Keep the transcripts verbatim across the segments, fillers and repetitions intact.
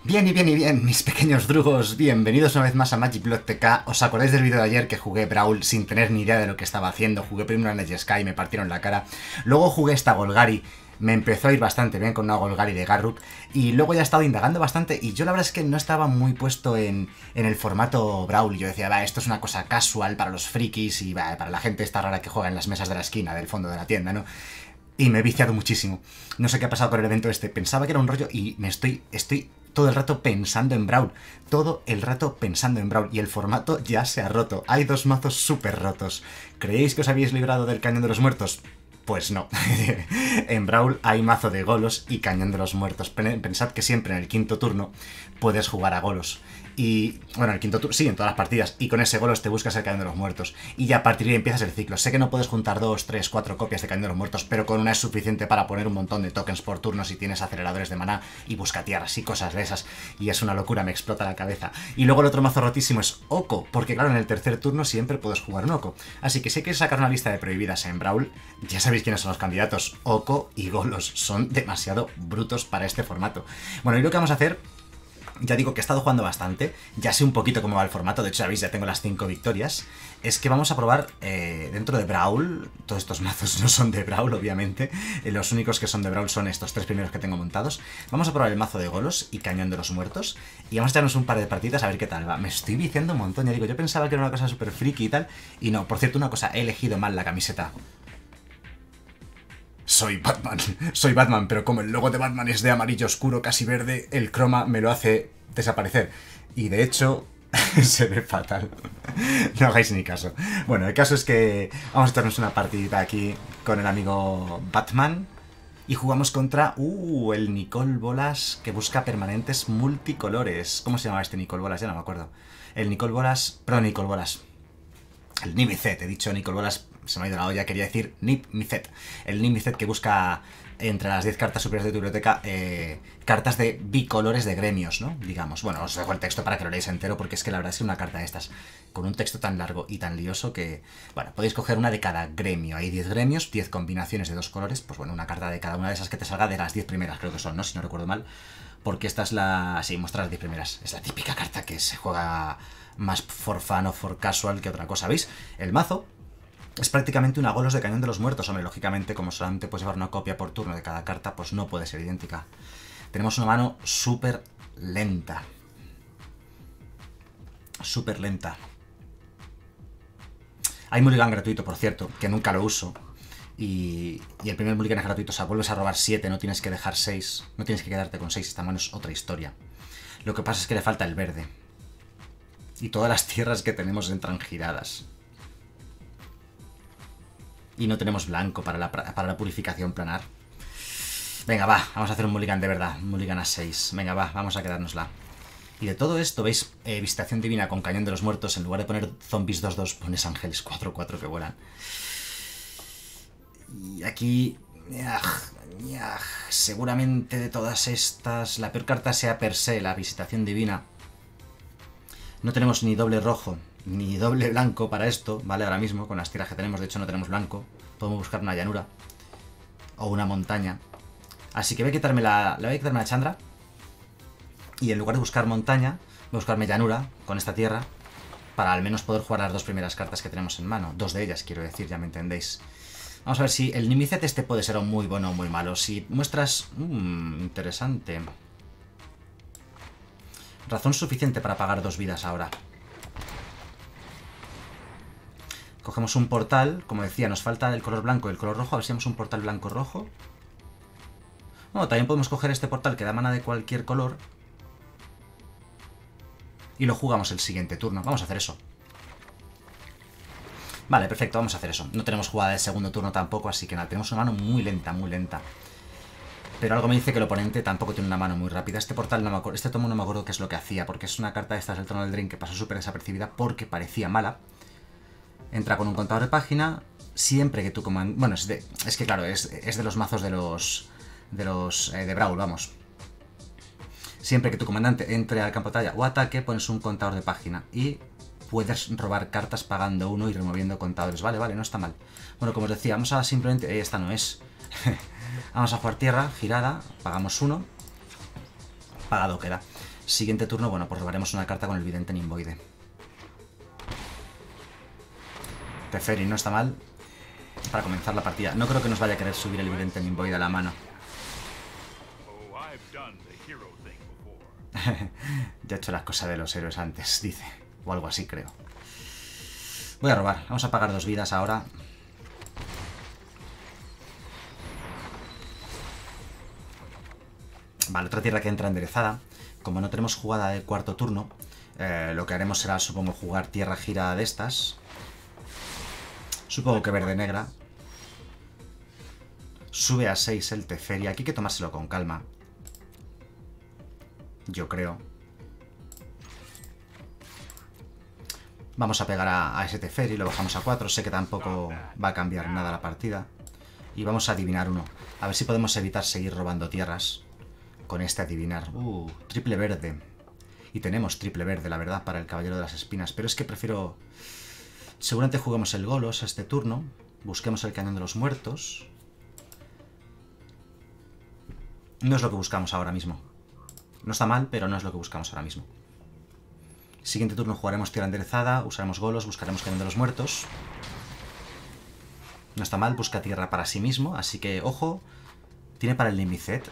Bien y bien y bien, mis pequeños drugos, bienvenidos una vez más a Magic Blood T K. ¿Os acordáis del vídeo de ayer que jugué Brawl sin tener ni idea de lo que estaba haciendo? Jugué primero a Edge Sky y me partieron la cara. Luego jugué esta Golgari, me empezó a ir bastante bien con una Golgari de Garruk. Y luego ya he estado indagando bastante y yo la verdad es que no estaba muy puesto en, en el formato Brawl. Yo decía, va, esto es una cosa casual para los frikis y va, para la gente esta rara que juega en las mesas de la esquina del fondo de la tienda, ¿no? Y me he viciado muchísimo. No sé qué ha pasado con el evento este. Pensaba que era un rollo y me estoy... estoy todo el rato pensando en Brawl. Todo el rato pensando en Brawl. Y el formato ya se ha roto. Hay dos mazos súper rotos. ¿Creéis que os habéis librado del Cañón de los Muertos? Pues no. En Brawl hay mazo de Golos y Cañón de los Muertos. Pensad que siempre en el quinto turno puedes jugar a Golos. Y, bueno, el quinto turno, sí, en todas las partidas. Y con ese Golos te buscas el Cañón de los Muertos. Y ya a partir de ahí empiezas el ciclo. Sé que no puedes juntar dos, tres, cuatro copias de Cañón de los Muertos, pero con una es suficiente para poner un montón de tokens por turno si tienes aceleradores de maná y busca tierras y cosas de esas. Y es una locura, me explota la cabeza. Y luego el otro mazo rotísimo es Oko, porque claro, en el tercer turno siempre puedes jugar un Oko. Así que si quieres sacar una lista de prohibidas en Brawl, ya sabéis quiénes son los candidatos. Oko y Golos son demasiado brutos para este formato. Bueno, y lo que vamos a hacer... Ya digo que he estado jugando bastante, ya sé un poquito cómo va el formato, de hecho, sabéis, ya tengo las cinco victorias. Es que vamos a probar eh, dentro de Brawl, todos estos mazos no son de Brawl, obviamente, eh, los únicos que son de Brawl son estos tres primeros que tengo montados. Vamos a probar el mazo de Golos y Cañón de los Muertos, y vamos a echarnos un par de partidas a ver qué tal va. Me estoy viciando un montón, ya digo, yo pensaba que era una cosa súper friki y tal, y no, por cierto, una cosa, he elegido mal la camiseta. Soy Batman, soy Batman, pero como el logo de Batman es de amarillo oscuro, casi verde, el croma me lo hace desaparecer. Y de hecho, se ve fatal. No hagáis ni caso. Bueno, el caso es que vamos a echarnos una partidita aquí con el amigo Batman. Y jugamos contra, uh, el Nicol Bolas, que busca permanentes multicolores. ¿Cómo se llama este Nicol Bolas? Ya no me acuerdo. El Nicol Bolas, pero Nicol Bolas. El Nimicet, he dicho Nicol Bolas, se me ha ido la olla, quería decir Nimicet. El Nimicet que busca entre las diez cartas superiores de tu biblioteca eh, cartas de bicolores de gremios, ¿no? Digamos. Bueno, os dejo el texto para que lo leáis entero, porque es que la verdad es que una carta de estas, con un texto tan largo y tan lioso que... Bueno, podéis coger una de cada gremio. Hay diez gremios, diez combinaciones de dos colores, pues bueno, una carta de cada una de esas que te salga de las diez primeras, creo que son, ¿no? Si no recuerdo mal. Porque esta es la... Sí, muestra las diez primeras. Es la típica carta que se juega más for fun o for casual que otra cosa, ¿veis? El mazo es prácticamente una Golos de Cañón de los Muertos. Hombre, lógicamente, como solamente puedes llevar una copia por turno de cada carta, pues no puede ser idéntica. Tenemos una mano súper lenta. Súper lenta. Hay mulligan gratuito, por cierto, que nunca lo uso. Y, y el primer mulligan es gratuito, o sea, vuelves a robar siete, no tienes que dejar seis. No tienes que quedarte con seis, esta mano es otra historia. Lo que pasa es que le falta el verde. Y todas las tierras que tenemos entran giradas. Y no tenemos blanco para la, para la purificación planar. Venga, va, vamos a hacer un mulligan de verdad. Un mulligan a seis. Venga, va, vamos a quedárnosla. Y de todo esto, ¿veis? Eh, Visitación Divina con Cañón de los Muertos. En lugar de poner zombies dos dos, pones ángeles cuatro cuatro que vuelan. Y aquí... Seguramente de todas estas, la peor carta sea per se, la Visitación Divina. No tenemos ni doble rojo ni doble blanco para esto, ¿vale? Ahora mismo, con las tiras que tenemos, de hecho no tenemos blanco. Podemos buscar una llanura o una montaña. Así que voy a quitarme la, le voy a quitarme la Chandra. Y en lugar de buscar montaña, voy a buscarme llanura con esta tierra, para al menos poder jugar las dos primeras cartas que tenemos en mano. Dos de ellas, quiero decir, ya me entendéis. Vamos a ver si el Nimicet este puede ser muy bueno o muy malo. Si muestras... Mmm, interesante. Razón suficiente para pagar dos vidas ahora. Cogemos un portal, como decía, nos falta el color blanco y el color rojo. A ver si tenemos un portal blanco-rojo. Bueno, también podemos coger este portal que da mana de cualquier color. Y lo jugamos el siguiente turno. Vamos a hacer eso. Vale, perfecto, vamos a hacer eso. No tenemos jugada de segundo turno tampoco, así que nada, tenemos una mano muy lenta, muy lenta. Pero algo me dice que el oponente tampoco tiene una mano muy rápida. Este portal no me acuerdo, este tomo no me acuerdo qué es lo que hacía, porque es una carta de estas del Trono del Drink que pasó súper desapercibida porque parecía mala. Entra con un contador de página, siempre que tu comandante... Bueno, es, de, es que claro, es, es de los mazos de los... De los... Eh, de Brawl, vamos. Siempre que tu comandante entre al campo de batalla o ataque, pones un contador de página. Y puedes robar cartas pagando uno y removiendo contadores. Vale, vale, no está mal. Bueno, como os decía, vamos a simplemente... Eh, esta no es... Vamos a jugar tierra, girada, pagamos uno. Pagado queda. Siguiente turno, bueno, pues robaremos una carta con el Vidente Nimboide. Teferi no está mal para comenzar la partida. No creo que nos vaya a querer subir el Vidente Nimboide a la mano. Ya he hecho las cosas de los héroes antes, dice. O algo así, creo. Voy a robar. Vamos a pagar dos vidas ahora. Vale, otra tierra que entra enderezada. Como no tenemos jugada de cuarto turno, eh, lo que haremos será, supongo, jugar tierra gira de estas. Supongo que verde-negra. Sube a seis el Teferi. Aquí hay que tomárselo con calma. Yo creo. Vamos a pegar a, a ese Teferi. Lo bajamos a cuatro. Sé que tampoco va a cambiar nada la partida. Y vamos a adivinar uno. A ver si podemos evitar seguir robando tierras con este adivinar. Uh, triple verde. Y tenemos triple verde, la verdad, para el Caballero de las Espinas. Pero es que prefiero... Seguramente juguemos el Golos este turno. Busquemos el Cañón de los Muertos. No es lo que buscamos ahora mismo. No está mal, pero no es lo que buscamos ahora mismo. Siguiente turno jugaremos tierra enderezada. Usaremos Golos, buscaremos Cañón de los Muertos. No está mal, busca tierra para sí mismo. Así que, ojo. Tiene para el Nimicet.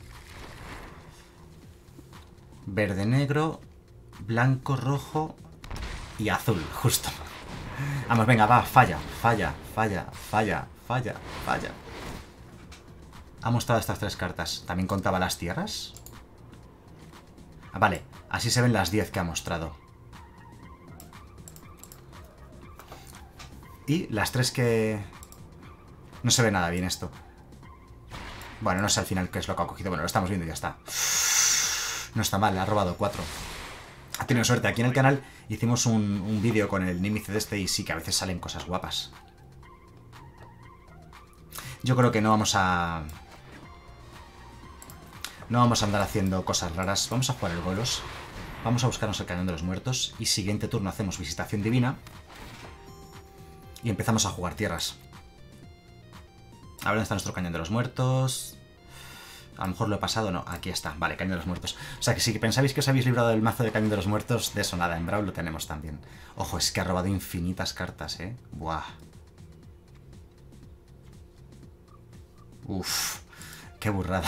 Verde, negro, blanco, rojo y azul, justo. Vamos, venga, va, falla, falla, falla, falla, falla, falla. Ha mostrado estas tres cartas. ¿También contaba las tierras? Ah, vale, así se ven las diez que ha mostrado. Y las tres que... No se ve nada bien esto. Bueno, no sé al final qué es lo que ha cogido. Bueno, lo estamos viendo y ya está. No está mal, ha robado cuatro. Ha tenido suerte. Aquí en el canal hicimos un, un vídeo con el Nimicet este y sí que a veces salen cosas guapas. Yo creo que no vamos a... No vamos a andar haciendo cosas raras. Vamos a jugar el Golos. Vamos a buscarnos el Cañón de los Muertos. Y siguiente turno hacemos Visitación Divina. Y empezamos a jugar tierras. A ver dónde está nuestro Cañón de los Muertos... A lo mejor lo he pasado, no, aquí está, vale, Cañón de los Muertos. O sea que si pensáis que os habéis librado del mazo de Cañón de los Muertos, de eso nada, en Brawl lo tenemos también. Ojo, es que ha robado infinitas cartas, eh. Buah. Uf, qué burrada.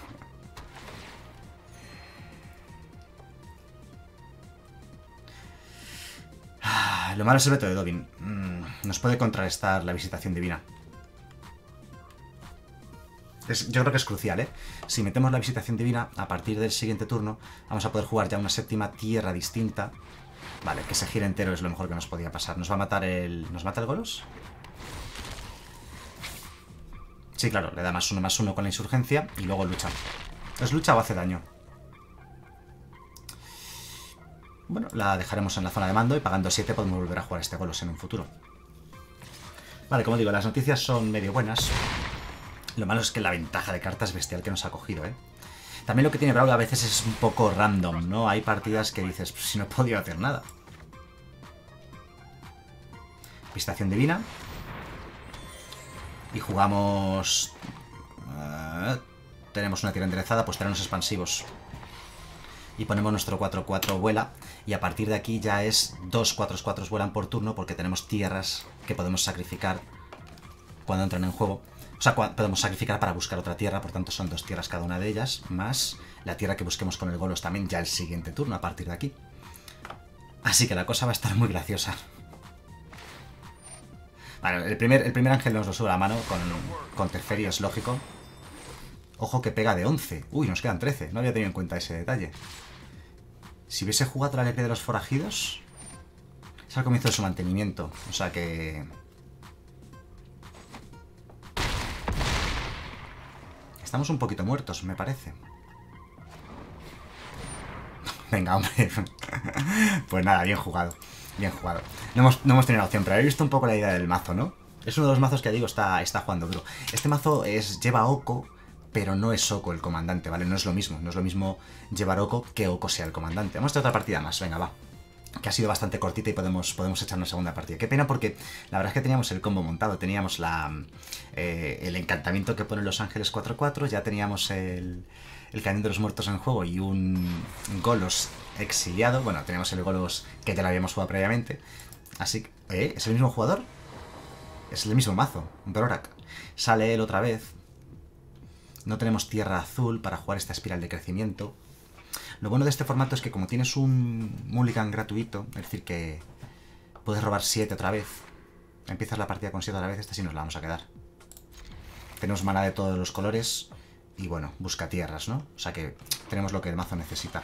Ah, lo malo es el veto de Dobin. Mm, nos puede contrarrestar la Visitación Divina. Es, yo creo que es crucial, ¿eh? Si metemos la Visitación Divina, a partir del siguiente turno, vamos a poder jugar ya una séptima tierra distinta. Vale, que se gire entero es lo mejor que nos podía pasar. ¿Nos va a matar el... ¿Nos mata el Golos? Sí, claro, le da más uno, más uno con la insurgencia y luego lucha. ¿Es lucha o hace daño? Bueno, la dejaremos en la zona de mando y pagando siete podemos volver a jugar este Golos en un futuro. Vale, como digo, las noticias son medio buenas. Lo malo es que la ventaja de cartas bestial que nos ha cogido, ¿eh? También lo que tiene Brawl a veces es un poco random, ¿no? Hay partidas que dices, pues si no he podido hacer nada. Visitación Divina. Y jugamos... Uh, tenemos una tierra enderezada, pues tenemos expansivos. Y ponemos nuestro cuatro cuatro vuela. Y a partir de aquí ya es dos cuatro cuatro vuelan por turno porque tenemos tierras que podemos sacrificar cuando entran en juego. O sea, podemos sacrificar para buscar otra tierra, por tanto son dos tierras cada una de ellas, más la tierra que busquemos con el Golos también ya el siguiente turno, a partir de aquí. Así que la cosa va a estar muy graciosa. Vale, el primer, el primer ángel nos lo sube a la mano con, con Teferi, es lógico. Ojo que pega de once. Uy, nos quedan trece, no había tenido en cuenta ese detalle. Si hubiese jugado la L P de los forajidos, es al comienzo de su mantenimiento, o sea que... Estamos un poquito muertos, me parece. Venga, hombre. Pues nada, bien jugado. Bien jugado. No hemos, no hemos tenido la opción, pero he visto un poco la idea del mazo, ¿no? Es uno de los mazos que, digo, está, está jugando duro. Este mazo es lleva Oko, pero no es Oko el comandante, ¿vale? No es lo mismo. No es lo mismo llevar Oko que Oko sea el comandante. Vamos a hacer otra partida más. Venga, va. que ha sido bastante cortita y podemos, podemos echar una segunda partida. Qué pena porque la verdad es que teníamos el combo montado, teníamos la, eh, el encantamiento que pone Los Ángeles cuatro cuatro, ya teníamos el, el Cañón de los Muertos en juego y un Golos exiliado. Bueno, teníamos el Golos que ya lo habíamos jugado previamente. Así que... ¿Eh? ¿Es el mismo jugador? Es el mismo mazo, Brorak. Sale él otra vez. No tenemos tierra azul para jugar esta espiral de crecimiento. Lo bueno de este formato es que como tienes un mulligan gratuito, es decir que puedes robar siete otra vez, empiezas la partida con siete otra vez, esta sí nos la vamos a quedar. Tenemos mana de todos los colores y bueno, busca tierras, ¿no? O sea que tenemos lo que el mazo necesita.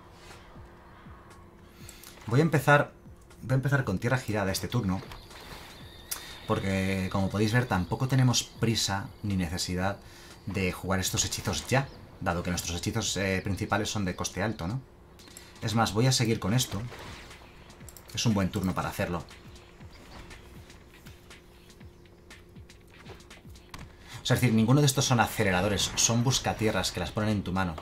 Voy a empezar, voy a empezar con tierra girada este turno, porque como podéis ver tampoco tenemos prisa ni necesidad de jugar estos hechizos ya, dado que nuestros hechizos eh, principales son de coste alto, ¿no? Es más, voy a seguir con esto. Es un buen turno para hacerlo. O sea, es decir, ninguno de estos son aceleradores, son buscatierras que las ponen en tu mano.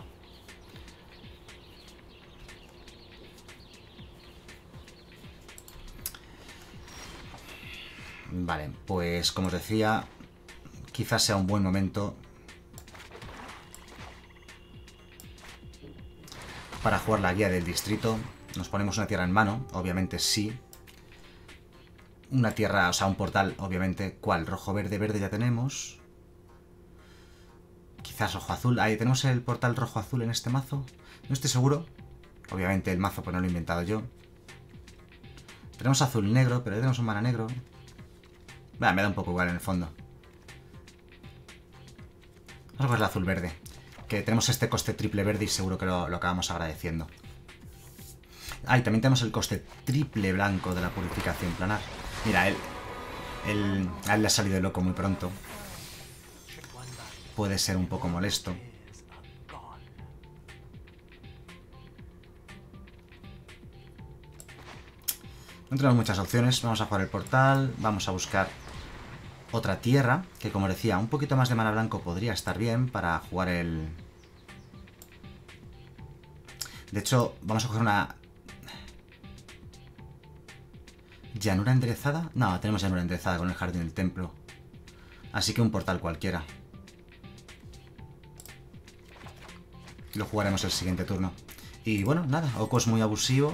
Vale, pues como os decía, quizás sea un buen momento para jugar la guía del distrito. Nos ponemos una tierra en mano, obviamente sí. Una tierra, o sea, un portal, obviamente. ¿Cuál? Rojo, verde, verde ya tenemos. Quizás rojo, azul. Ahí tenemos el portal rojo, azul en este mazo. No estoy seguro. Obviamente el mazo pues no lo he inventado yo. Tenemos azul, negro, pero ya tenemos un mana negro. Bah, me da un poco igual en el fondo. Vamos a coger el azul, verde. Que tenemos este coste triple verde y seguro que lo, lo acabamos agradeciendo. Ah, y también tenemos el coste triple blanco de la purificación planar. Mira, él, él, a él le ha salido de loco muy pronto. Puede ser un poco molesto. No tenemos muchas opciones. Vamos a jugar el portal. Vamos a buscar otra tierra, que como decía, un poquito más de mana blanco podría estar bien para jugar el... De hecho, vamos a coger una... ¿Llanura enderezada? No, tenemos llanura enderezada con el jardín del templo. Así que un portal cualquiera. Lo jugaremos el siguiente turno. Y bueno, nada, Oko es muy abusivo.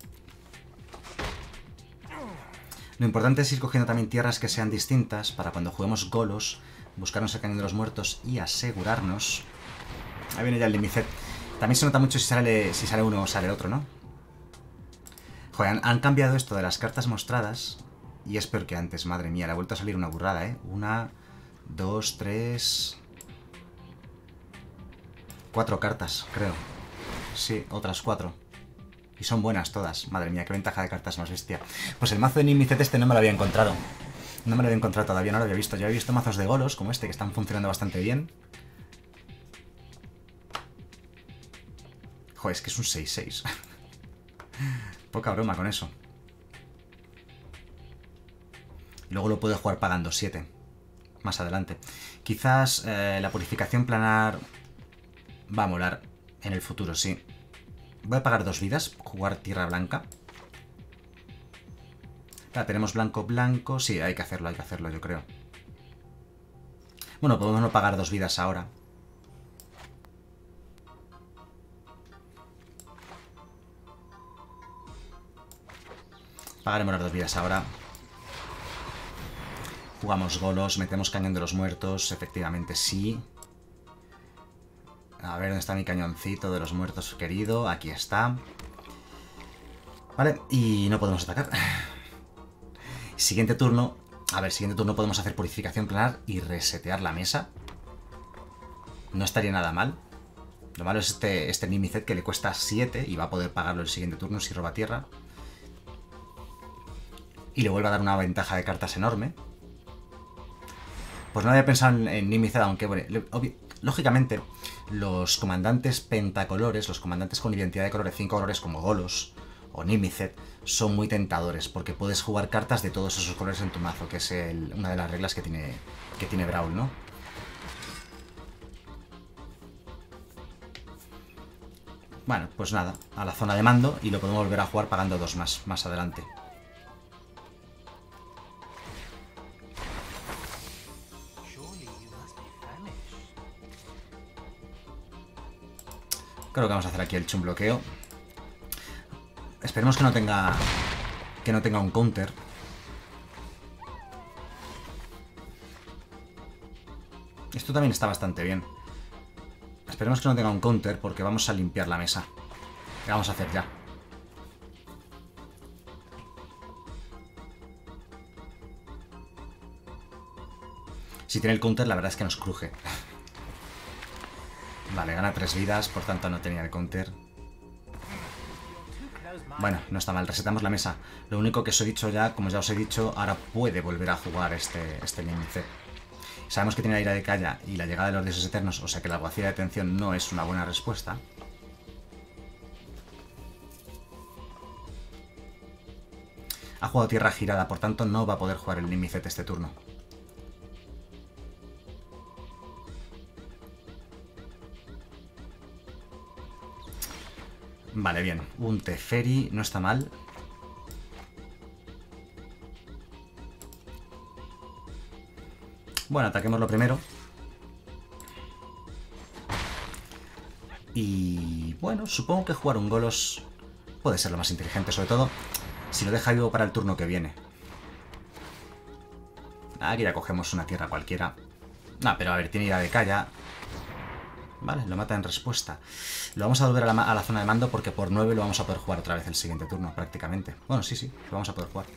Lo importante es ir cogiendo también tierras que sean distintas para cuando juguemos Golos, buscarnos el Cañón de los Muertos y asegurarnos. Ahí viene ya el Limicet. También se nota mucho si sale, si sale uno o sale el otro, ¿no? Joder, han, han cambiado esto de las cartas mostradas y es peor que antes, madre mía. Le ha vuelto a salir una burrada, ¿eh? Una, dos, tres... Cuatro cartas, creo. Sí, otras cuatro. Y son buenas todas. Madre mía, qué ventaja de cartas más bestia. Pues el mazo de Nimicet este no me lo había encontrado. No me lo había encontrado todavía, no lo había visto. Yo había visto mazos de Golos como este que están funcionando bastante bien. Joder, es que es un seis seis. Poca broma con eso. Luego lo puedo jugar pagando siete. Más adelante. Quizás eh, la purificación planar va a molar en el futuro, sí. Voy a pagar dos vidas, jugar tierra blanca. Ah, tenemos blanco, blanco. Sí, hay que hacerlo, hay que hacerlo, yo creo. Bueno, podemos no pagar dos vidas ahora. Pagaremos las dos vidas ahora. Jugamos Golos, metemos Cañón de los Muertos. Efectivamente, sí. A ver, ¿dónde está mi cañoncito de los muertos querido? Aquí está. Vale, y no podemos atacar. Siguiente turno. A ver, siguiente turno podemos hacer purificación planar y resetear la mesa. No estaría nada mal. Lo malo es este, este Nimicet que le cuesta siete y va a poder pagarlo el siguiente turno si roba tierra. Y le vuelve a dar una ventaja de cartas enorme. Pues no había pensado en, en Nimicet, aunque bueno, lógicamente los comandantes pentacolores, los comandantes con identidad de colores cinco colores como Golos o Nimicet, son muy tentadores porque puedes jugar cartas de todos esos colores en tu mazo, que es el, una de las reglas que tiene, que tiene Brawl, ¿no? Bueno, pues nada, a la zona de mando y lo podemos volver a jugar pagando dos más, más adelante. Creo que vamos a hacer aquí el chumbloqueo. Esperemos que no tenga... que no tenga un counter. Esto también está bastante bien. Esperemos que no tenga un counter porque vamos a limpiar la mesa. ¿Qué vamos a hacer ya? Si tiene el counter, la verdad es que nos cruje. Vale, gana tres vidas, por tanto no tenía el counter. Bueno, no está mal, resetamos la mesa. Lo único que os he dicho ya, como ya os he dicho, ahora puede volver a jugar este, este Limicet. Sabemos que tiene la ira de Calla y la llegada de los dioses eternos, o sea que la alguacil de detención no es una buena respuesta. Ha jugado tierra girada, por tanto no va a poder jugar el Limicet este turno. Vale, bien. Un Teferi no está mal. Bueno, ataquémoslo primero. Y bueno, supongo que jugar un Golos puede ser lo más inteligente, sobre todo si lo deja vivo para el turno que viene. Aquí ya cogemos una tierra cualquiera. No, pero a ver, tiene ira de Calla. Vale, lo mata en respuesta. Lo vamos a volver a la, a la zona de mando porque por nueve lo vamos a poder jugar otra vez el siguiente turno, prácticamente. Bueno, sí, sí, lo vamos a poder jugar.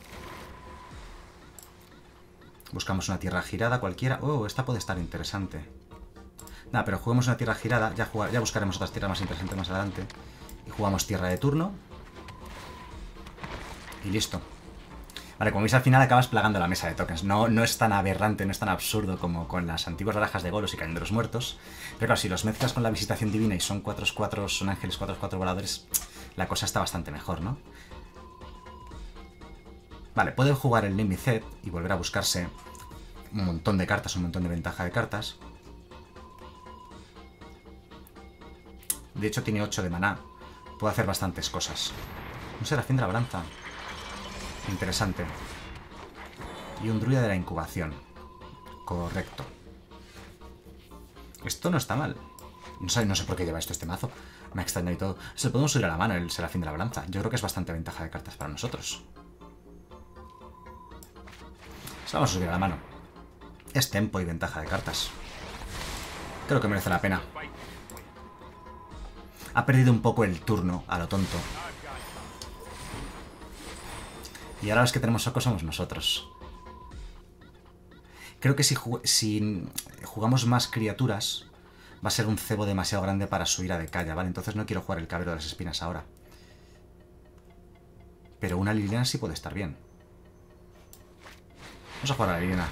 Buscamos una tierra girada cualquiera. Oh, esta puede estar interesante. Nada, pero juguemos una tierra girada. Ya, jugar, ya buscaremos otras tierras más interesantes más adelante. Y jugamos tierra de turno. Y listo. Vale, como veis al final acabas plagando la mesa de tokens. No, no es tan aberrante, no es tan absurdo como con las antiguas barajas de Golos y Cañón de los Muertos. Pero claro, si los mezclas con la Visitación Divina y son cuatro cuatro, son ángeles cuatro cuatro voladores, la cosa está bastante mejor, ¿no? Vale, puede jugar el Limicet y volver a buscarse un montón de cartas, un montón de ventaja de cartas. De hecho tiene ocho de maná. Puede hacer bastantes cosas. Un Serafín de Labranza. Interesante. Y un Druida de la Incubación. Correcto. Esto no está mal. No sé, no sé por qué lleva esto este mazo. Me ha extrañado y todo. Se lo podemos subir a la mano el Serafín de la Balanza. Yo creo que es bastante ventaja de cartas para nosotros. Se lo vamos a subir a la mano. Es tempo y ventaja de cartas. Creo que merece la pena. Ha perdido un poco el turno a lo tonto. Y ahora los que tenemos Soko somos nosotros. Creo que si, jug si jugamos más criaturas, va a ser un cebo demasiado grande para su ira de Calla, ¿vale? Entonces no quiero jugar el Cabrero de las Espinas ahora. Pero una Liliana sí puede estar bien. Vamos a jugar a la Liliana.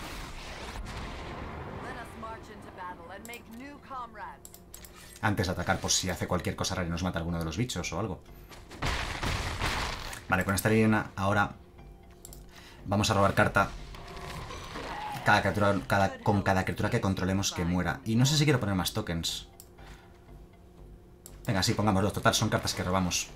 Antes de atacar por si hace cualquier cosa rara y nos mata alguno de los bichos o algo. Vale, con esta Liliana ahora vamos a robar carta cada criatura, cada, con cada criatura que controlemos que muera. Y no sé si quiero poner más tokens. Venga, sí, pongámoslo. Total, son cartas que robamos.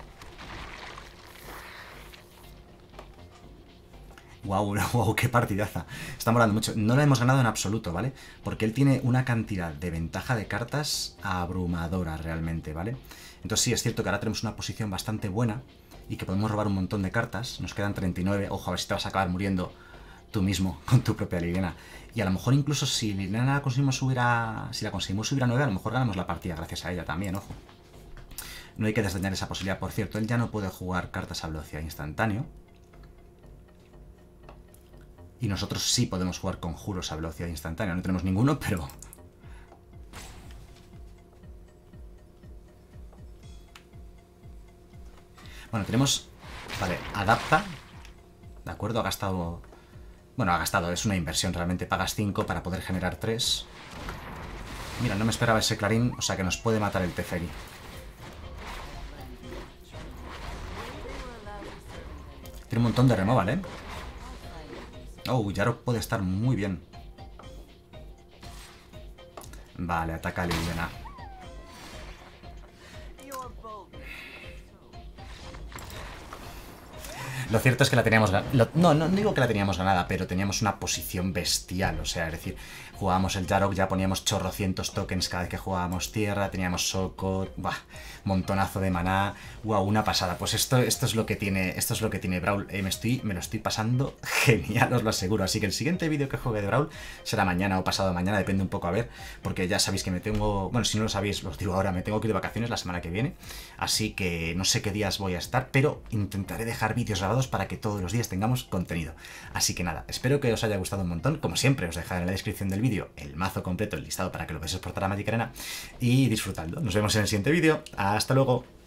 Wow, wow, qué partidaza. Está molando mucho. No la hemos ganado en absoluto, ¿vale? Porque él tiene una cantidad de ventaja de cartas abrumadora realmente, ¿vale? Entonces sí, es cierto que ahora tenemos una posición bastante buena y que podemos robar un montón de cartas. Nos quedan treinta y nueve. Ojo, a ver si te vas a acabar muriendo tú mismo con tu propia Liliana. Y a lo mejor incluso si Liliana la conseguimos subir a... Si la conseguimos subir a nueve, a lo mejor ganamos la partida gracias a ella también, ojo. No hay que desdeñar esa posibilidad. Por cierto, él ya no puede jugar cartas a velocidad instantáneo. Y nosotros sí podemos jugar conjuros a velocidad instantánea. No tenemos ninguno, pero... Bueno, tenemos... Vale, adapta. De acuerdo, ha gastado... Bueno, ha gastado, es una inversión realmente. Pagas cinco para poder generar tres. Mira, no me esperaba ese clarín, o sea que nos puede matar el Teferi. Tiene un montón de removal, ¿eh? Oh, Yarok puede estar muy bien. Vale, ataca a Liliana. Lo cierto es que la teníamos ganada. No, no digo que la teníamos ganada, pero teníamos una posición bestial. O sea, es decir, jugábamos el Jarok, ya poníamos chorrocientos tokens cada vez que jugábamos tierra, teníamos Soko, bah, montonazo de maná. Wow, una pasada. Pues esto, esto es lo que tiene, esto es lo que tiene Brawl. Eh, me estoy, me lo estoy pasando genial, os lo aseguro. Así que el siguiente vídeo que juegue de Brawl será mañana o pasado mañana, depende un poco a ver, porque ya sabéis que me tengo, bueno, si no lo sabéis, os digo ahora, me tengo que ir de vacaciones la semana que viene, así que no sé qué días voy a estar, pero intentaré dejar vídeos grabados para que todos los días tengamos contenido. Así que nada, espero que os haya gustado un montón. Como siempre, os dejaré en la descripción del vídeo el mazo completo, el listado para que lo veáis exportar a Magic Arena y disfrutadlo. Nos vemos en el siguiente vídeo. Hasta luego.